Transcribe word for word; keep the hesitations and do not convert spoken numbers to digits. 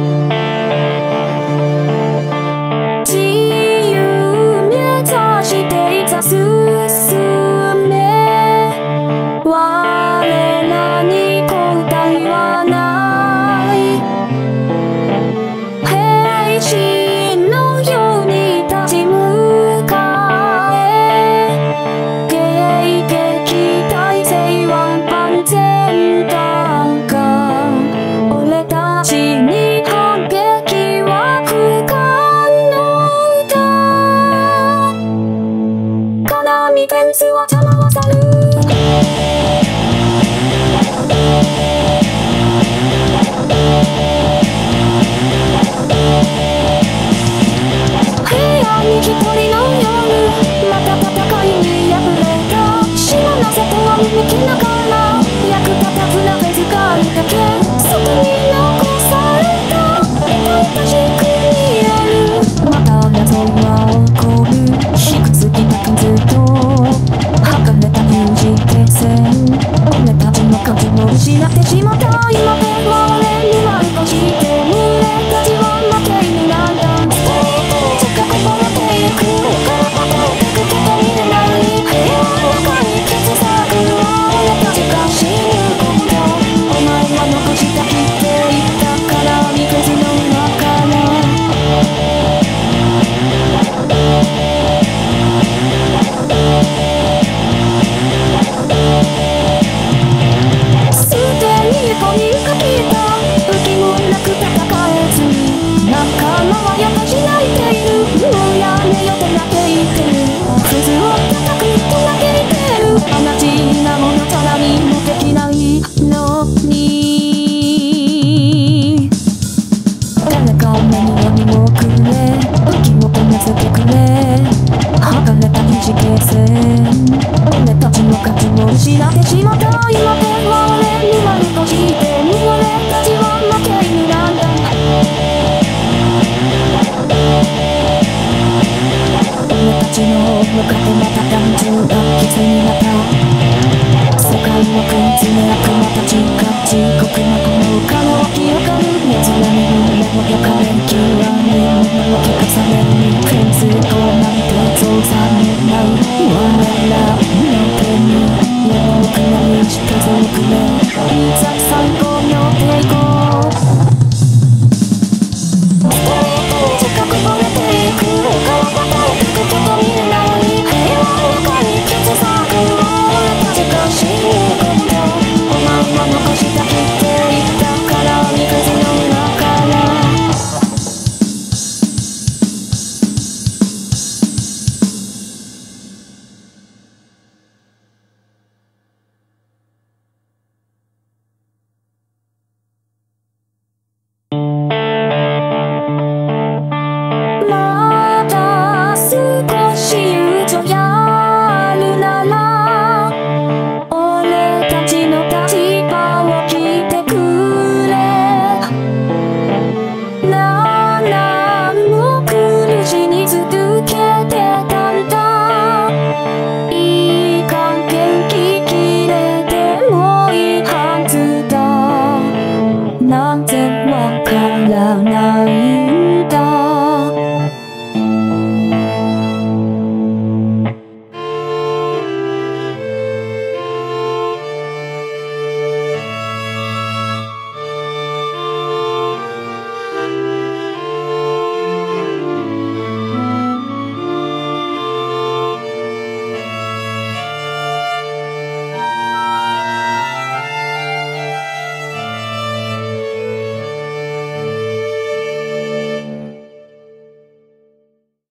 自由目指していざ進め我らに後退はない平時のように立ち向かえ迎撃体制は万全だが俺たちに反撃は不可能だ金網フェンスは邪魔はさる部屋に一人の夜また戦いに敗れた島の外は向きながら役立たずな手遣いだけ外に残された痛々しく見えるまた謎は起こる引くつきたくずっと剥がれた有事決戦俺たちの数も失ってしまった今では俺に丸として俺たちは負け犬なんだストリートに近くぼれてゆくからことを書くこと見れない部屋の中に消すサークルは俺たちが死ぬことお前は残したきって言ったから見くずの中すでに横にかけた武器もなく戦えずに仲間はやっぱし泣いているもうやめよとなっていってるクズを叩くと嘆いてる同じなものさらにもできないのに誰か目に闇もくれ武器を止めつけくれ剥がれた疑似決戦俺たちの価値を失ってしまった今では俺に丸として俺たちは負け犬なんだ俺たちの向かってまた単純な傷になった世界の食い詰め悪魔たちが地獄のこの丘の清かるやつらに胸を焼かれきらに胸を聞かされるフェンスとなんて造作になう我らの手に闇をくなりしてぞくれいざ参加